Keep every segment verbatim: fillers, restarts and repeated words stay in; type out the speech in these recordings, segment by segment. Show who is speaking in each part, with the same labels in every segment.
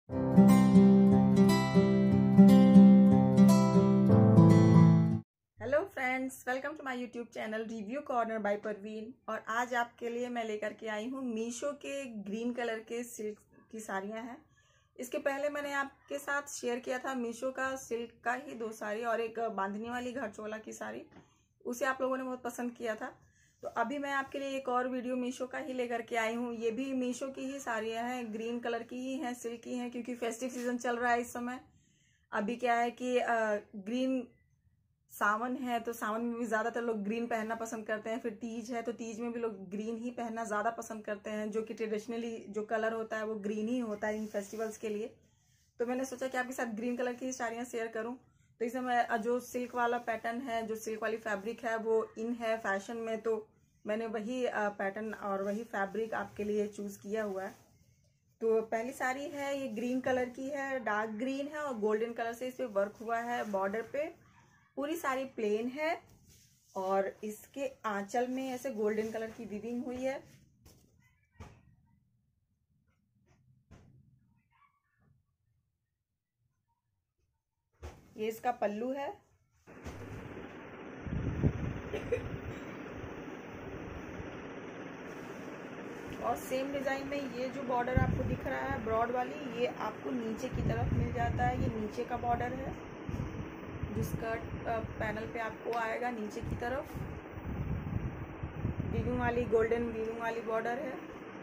Speaker 1: Hello friends, welcome to my YouTube channel review corner by Parveen. और आज आपके लिए मैं लेकर के आई हूँ मीशो के ग्रीन कलर के सिल्क की साड़ियाँ हैं। इसके पहले मैंने आपके साथ शेयर किया था मीशो का सिल्क का ही दो साड़ी और एक बांधनी वाली घर चोला की साड़ी, उसे आप लोगों ने बहुत पसंद किया था। तो अभी मैं आपके लिए एक और वीडियो मीशो का ही लेकर के आई हूँ। ये भी मीशो की ही साड़ियाँ हैं, ग्रीन कलर की ही हैं, सिल्क की हैं, क्योंकि फेस्टिव सीजन चल रहा है इस समय। अभी क्या है कि ग्रीन सावन है तो सावन में भी ज्यादातर लोग ग्रीन पहनना पसंद करते हैं। फिर तीज है तो तीज में भी लोग ग्रीन ही पहनना ज्यादा पसंद करते हैं, जो कि ट्रेडिशनली जो कलर होता है वो ग्रीन ही होता है इन फेस्टिवल्स के लिए। तो मैंने सोचा कि आपके साथ ग्रीन कलर की साड़ियाँ शेयर करूं। तो इसमें जो सिल्क वाला पैटर्न है, जो सिल्क वाली फैब्रिक है वो इन है फैशन में, तो मैंने वही पैटर्न और वही फैब्रिक आपके लिए चूज किया हुआ है। तो पहली साड़ी है, ये ग्रीन कलर की है, डार्क ग्रीन है और गोल्डन कलर से इस पे वर्क हुआ है बॉर्डर पे। पूरी साड़ी प्लेन है और इसके आंचल में ऐसे गोल्डन कलर की वीविंग हुई है। ये इसका पल्लू है। और सेम डिजाइन में ये जो बॉर्डर आपको दिख रहा है ब्रॉड वाली, ये आपको नीचे की तरफ मिल जाता है। ये नीचे का बॉर्डर है जो स्कर्ट पैनल पे आपको आएगा नीचे की तरफ। वीविंग वाली गोल्डन वीविंग वाली बॉर्डर है।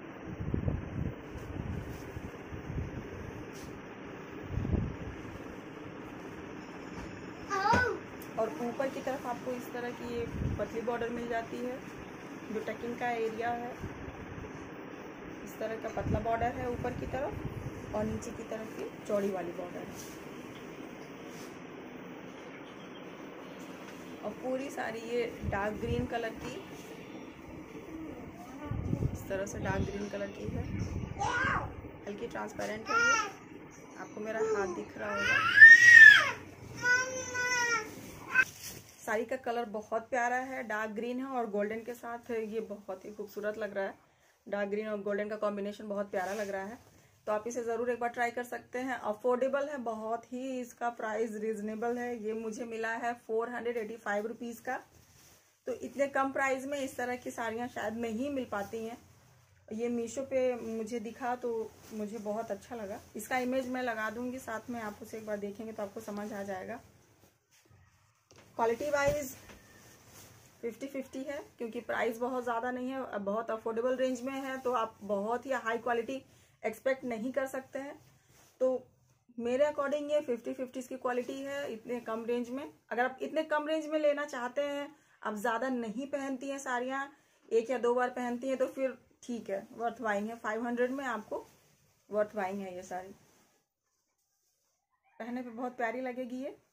Speaker 1: और ऊपर की तरफ आपको इस तरह की ये पतली बॉर्डर मिल जाती है, जो टकिंग का एरिया है। इस तरह का पतला बॉर्डर है ऊपर की तरफ और नीचे की तरफ की चौड़ी वाली बॉर्डर है। और पूरी साड़ी ये डार्क ग्रीन कलर की, इस तरह से डार्क ग्रीन कलर की है, हल्की ट्रांसपेरेंट है। ये आपको मेरा हाथ दिख रहा होगा। साड़ी का कलर बहुत प्यारा है, डार्क ग्रीन है और गोल्डन के साथ है। ये बहुत ही खूबसूरत लग रहा है। डार्क ग्रीन और गोल्डन का कॉम्बिनेशन बहुत प्यारा लग रहा है। तो आप इसे ज़रूर एक बार ट्राई कर सकते हैं। अफोर्डेबल है बहुत ही, इसका प्राइस रीजनेबल है। ये मुझे मिला है four hundred eighty five rupees का। तो इतने कम प्राइस में इस तरह की साड़ियाँ शायद नहीं मिल पाती हैं। ये मीशो पे मुझे दिखा तो मुझे बहुत अच्छा लगा। इसका इमेज मैं लगा दूंगी साथ में, आप उसे एक बार देखेंगे तो आपको समझ आ जाएगा। क्वालिटी वाइज फिफ्टी फिफ्टी है, क्योंकि प्राइस बहुत ज़्यादा नहीं है, बहुत अफोर्डेबल रेंज में है, तो आप बहुत ही हाई क्वालिटी एक्सपेक्ट नहीं कर सकते हैं। तो मेरे अकॉर्डिंग ये फिफ्टी फिफ्टी इसकी क्वालिटी है इतने कम रेंज में। अगर आप इतने कम रेंज में लेना चाहते हैं, आप ज़्यादा नहीं पहनती हैं साड़ियाँ, एक या दो बार पहनती हैं, तो फिर ठीक है, वर्थ बाइंग है। फाइव हंड्रेड में आपको वर्थ बाइंग है। ये साड़ी पहनने पे बहुत प्यारी लगेगी। ये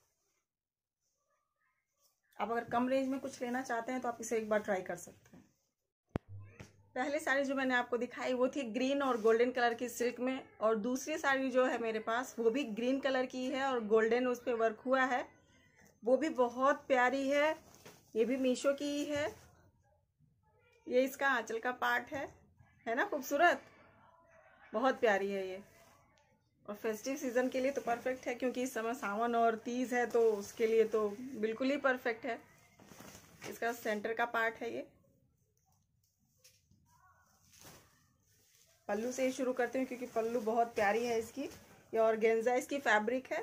Speaker 1: आप अगर कम रेंज में कुछ लेना चाहते हैं तो आप इसे एक बार ट्राई कर सकते हैं। पहली साड़ी जो मैंने आपको दिखाई वो थी ग्रीन और गोल्डन कलर की सिल्क में, और दूसरी साड़ी जो है मेरे पास वो भी ग्रीन कलर की है और गोल्डन उस पर वर्क हुआ है। वो भी बहुत प्यारी है। ये भी मीशो की ही है। ये इसका आंचल का पार्ट है है ना खूबसूरत, बहुत प्यारी है ये। और फेस्टिव सीजन के लिए तो परफेक्ट है, क्योंकि इस समय सावन और तीज है, तो उसके लिए तो बिल्कुल ही परफेक्ट है। इसका सेंटर का पार्ट है ये। पल्लू से ही शुरू करते हैं क्योंकि पल्लू बहुत प्यारी है इसकी। ये ऑर्गेन्जा इसकी फैब्रिक है।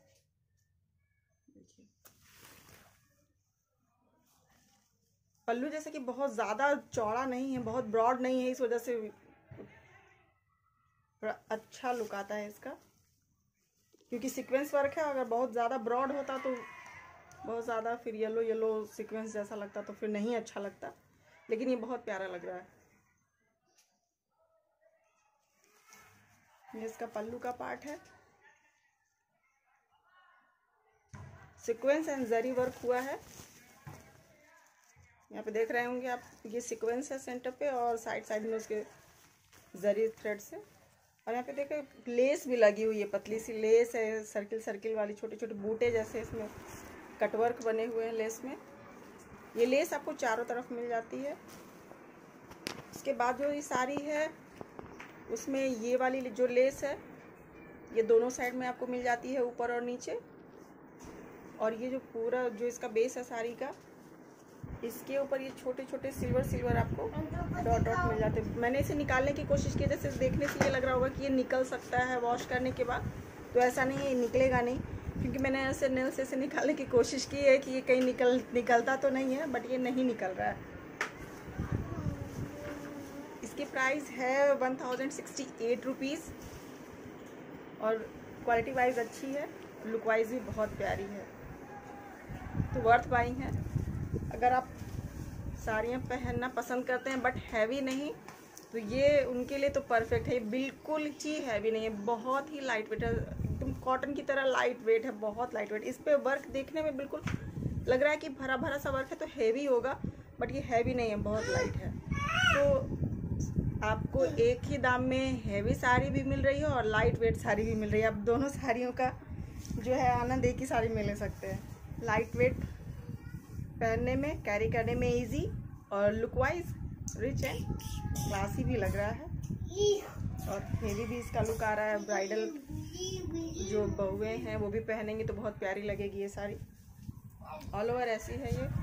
Speaker 1: पल्लू जैसे कि बहुत ज्यादा चौड़ा नहीं है, बहुत ब्रॉड नहीं है, इस वजह से थोड़ा अच्छा लुक आता है इसका, क्योंकि सीक्वेंस वर्क है। अगर बहुत ज़्यादा ब्रॉड होता तो बहुत ज़्यादा फिर येलो येलो सीक्वेंस जैसा लगता, तो फिर नहीं अच्छा लगता। लेकिन ये बहुत प्यारा लग रहा है। ये इसका पल्लू का पार्ट है। सीक्वेंस एंड जरी वर्क हुआ है। यहाँ पे देख रहे होंगे आप, ये सीक्वेंस है सेंटर पे और साइड साइड में उसके जरी थ्रेड से। और यहाँ पे देखो लेस भी लगी हुई है, पतली सी लेस है, सर्किल सर्किल वाली, छोटे छोटे बूटे जैसे इसमें कटवर्क बने हुए हैं लेस में। ये लेस आपको चारों तरफ मिल जाती है। इसके बाद जो ये साड़ी है उसमें ये वाली जो लेस है ये दोनों साइड में आपको मिल जाती है, ऊपर और नीचे। और ये जो पूरा जो इसका बेस है साड़ी का, इसके ऊपर ये छोटे छोटे सिल्वर सिल्वर आपको डॉट डॉट मिल जाते हैं। मैंने इसे निकालने की कोशिश की, जैसे देखने से ये लग रहा होगा कि ये निकल सकता है वॉश करने के बाद, तो ऐसा नहीं है, ये निकलेगा नहीं, क्योंकि मैंने ऐसे नेल से इसे निकालने की कोशिश की है कि ये कहीं निकल निकलता तो नहीं है, बट ये नहीं निकल रहा है। इसकी प्राइस है one thousand sixty eight rupees और क्वालिटी वाइज अच्छी है, लुक वाइज भी बहुत प्यारी है, तो वर्थ बाइंग है। अगर आप साड़ियाँ पहनना पसंद करते हैं बट हैवी नहीं, तो ये उनके लिए तो परफेक्ट है। बिल्कुल ही हैवी नहीं है, बहुत ही लाइट वेट है, एकदम कॉटन की तरह लाइट वेट है, बहुत लाइट वेट। इस पे वर्क देखने में बिल्कुल लग रहा है कि भरा भरा सा वर्क है तो हैवी होगा, बट ये हैवी नहीं है, बहुत लाइट है। तो आपको एक ही दाम में हैवी साड़ी भी मिल रही है और लाइट वेट साड़ी भी मिल रही है। आप दोनों साड़ियों का जो है आनंद एक ही साड़ी में ले सकते हैं। लाइट वेट, पहनने में, कैरी करने में इजी, और look wise rich and classy भी लग रहा है, और हेवी भी इसका लुक आ रहा है। ब्राइडल जो बहुएं हैं वो भी पहनेंगी तो बहुत प्यारी लगेगी ये साड़ी। ऑल ओवर ऐसी है ये।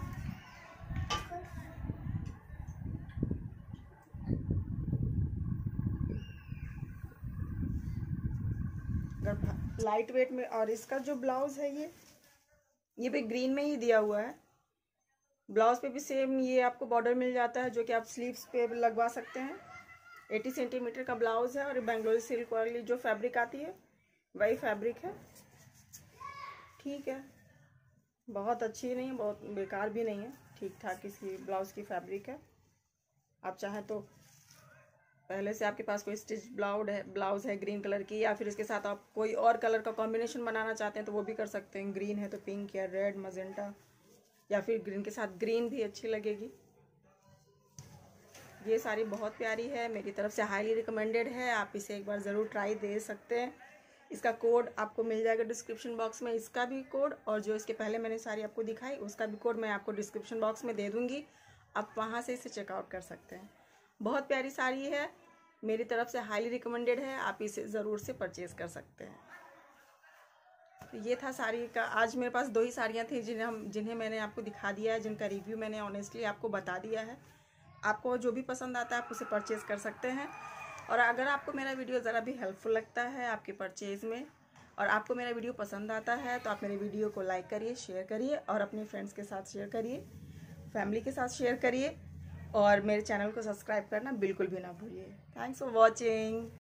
Speaker 1: अगर लाइट वेट में, और इसका जो ब्लाउज है ये ये भी ग्रीन में ही दिया हुआ है। ब्लाउज पे भी सेम ये आपको बॉर्डर मिल जाता है, जो कि आप स्लीव्स पे लगवा सकते हैं। अस्सी सेंटीमीटर का ब्लाउज है, और बेंगलोरी सिल्क वाली जो फैब्रिक आती है वही फैब्रिक है। ठीक है, बहुत अच्छी नहीं है, बहुत बेकार भी नहीं है, ठीक ठाक इसकी ब्लाउज की फैब्रिक है। आप चाहें तो पहले से आपके पास कोई स्टिच ब्लाउज है ब्लाउज है ग्रीन कलर की, या फिर इसके साथ आप कोई और कलर का कॉम्बिनेशन बनाना चाहते हैं तो वो भी कर सकते हैं। ग्रीन है तो पिंक या रेड, मजेंटा, या फिर ग्रीन के साथ ग्रीन भी अच्छी लगेगी। ये साड़ी बहुत प्यारी है, मेरी तरफ से हाईली रिकमेंडेड है। आप इसे एक बार ज़रूर ट्राई दे सकते हैं। इसका कोड आपको मिल जाएगा डिस्क्रिप्शन बॉक्स में, इसका भी कोड, और जो इसके पहले मैंने साड़ी आपको दिखाई उसका भी कोड मैं आपको डिस्क्रिप्शन बॉक्स में दे दूँगी। आप वहाँ से इसे चेकआउट कर सकते हैं। बहुत प्यारी साड़ी है, मेरी तरफ से हाईली रिकमेंडेड है, आप इसे ज़रूर से परचेज़ कर सकते हैं। तो ये था साड़ी का। आज मेरे पास दो ही साड़ियाँ थी जिन्हें हम जिन्हें मैंने आपको दिखा दिया है, जिनका रिव्यू मैंने ऑनेस्टली आपको बता दिया है। आपको जो भी पसंद आता है आप उसे परचेज़ कर सकते हैं। और अगर आपको मेरा वीडियो ज़रा भी हेल्पफुल लगता है आपके परचेज़ में, और आपको मेरा वीडियो पसंद आता है, तो आप मेरे वीडियो को लाइक करिए, शेयर करिए, और अपने फ्रेंड्स के साथ शेयर करिए, फैमिली के साथ शेयर करिए, और मेरे चैनल को सब्सक्राइब करना बिल्कुल भी ना भूलिए। Thanks for watching.